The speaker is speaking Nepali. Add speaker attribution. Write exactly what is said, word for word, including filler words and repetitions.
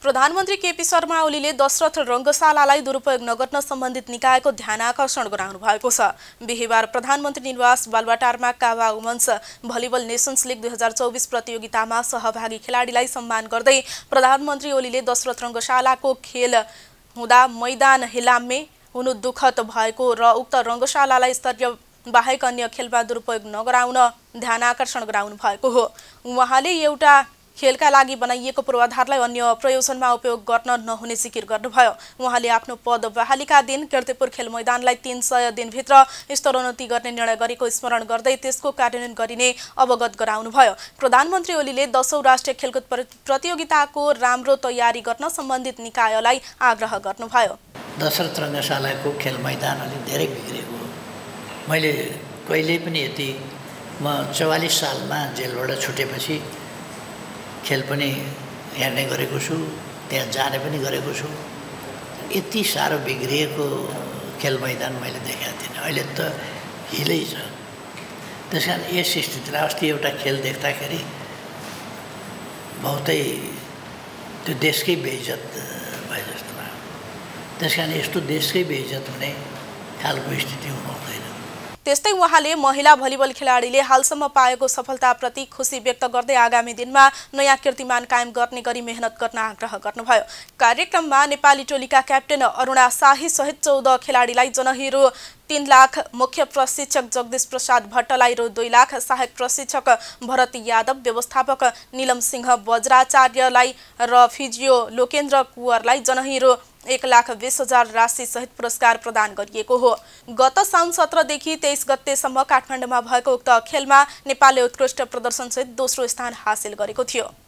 Speaker 1: प्रधानमन्त्री केपी शर्मा ओलीले दशरथ रङ्गशालालाई दुरुपयोग नगर्न सम्बन्धित निकायको ध्यानाकर्षण गराउनु भएको छ। बिहिबार प्रधानमन्त्री निवास बालुवाटारमा कावा वुमन्स भलिबल नेसन्स लिग दुई हजार चौबिस प्रतियोगितामा सहभागी खेलाडीलाई सम्मान गर्दै प्रधानमन्त्री ओलीले दशरथ रङ्गशालाको खेल हुँदा मैदान हिलाम्मे हुनु दुःखद भएको र उक्त रङ्गशालालाई स्तरीय बाहेक अन्य खेलमा दुरुपयोग नगराउन ध्यानाकर्षण गराउनु भएको हो। उहाँले एउटा खेलका लागि बनाइएको पूर्वाधारलाई अन्य प्रयोजनमा उपयोग गर्न नहुने जिकिर गर्नुभयो। उहाँले आफ्नो पद बहालीका दिन कीर्तिपुर खेल मैदानलाई तीन सय दिनभित्र स्तरोन्नति गर्ने निर्णय गरेको स्मरण गर्दै त्यसको कार्यान्वयन गरिने अवगत गराउनुभयो। प्रधानमन्त्री ओलीले दशौं राष्ट्रिय खेलकुद प्रतियोगिताको राम्रो तयारी गर्न सम्बन्धित निकायलाई आग्रह गर्नुभयो।
Speaker 2: दशरथ रङ्गशालाको खेल मैदान अलि धेरै बिग्रेको हो। मैले कहिले पनि यति म चौवालीस सालमा जेलबाट छुटेपछि खेल पनि हेर्ने गरेको छु, त्यहाँ जाने पनि गरेको छु। यति साह्रो बिग्रिएको खेल मैदान मैले देखेको थिइनँ। अहिले त हिलै छ। त्यस कारण यस स्थितिलाई अस्ति एउटा खेल देख्दाखेरि बहुतै त्यो देशकै बेइज्जत भए जस्तो लाग्यो। त्यस कारण यस्तो देशकै बेइज्जत हुने खालको स्थिति हुनु हुँदैन।
Speaker 1: त्यस्तै उहाँले महिला भलिबल खेलाडीले हालसम्म पाएको सफलताप्रति खुसी व्यक्त गर्दै आगामी दिनमा नयाँ कीर्तिमान कायम गर्ने गरी मेहनत गर्न आग्रह गर्नुभयो। कार्यक्रममा नेपाली टोलीका क्याप्टेन अरुणा शाही सहित चौध खेलाडीलाई जनहिरो तीन लाख, मुख्य प्रशिक्षक जगदीश प्रसाद भट्टलाई रु दुई लाख, सहायक प्रशिक्षक भरत यादव, व्यवस्थापक नीलम सिंह वज्राचार्यलाई र फिजियो लोकेन्द्र कुवरलाई जनहिरो एक लाख बीस हजार राशि सहित पुरस्कार प्रदान गरिएको हो। गत साउन सत्रदेखि तेइस गतेसम्म काठमाडौँमा भएको उक्त खेलमा नेपालले उत्कृष्ट प्रदर्शनसहित दोस्रो स्थान हासिल गरेको थियो।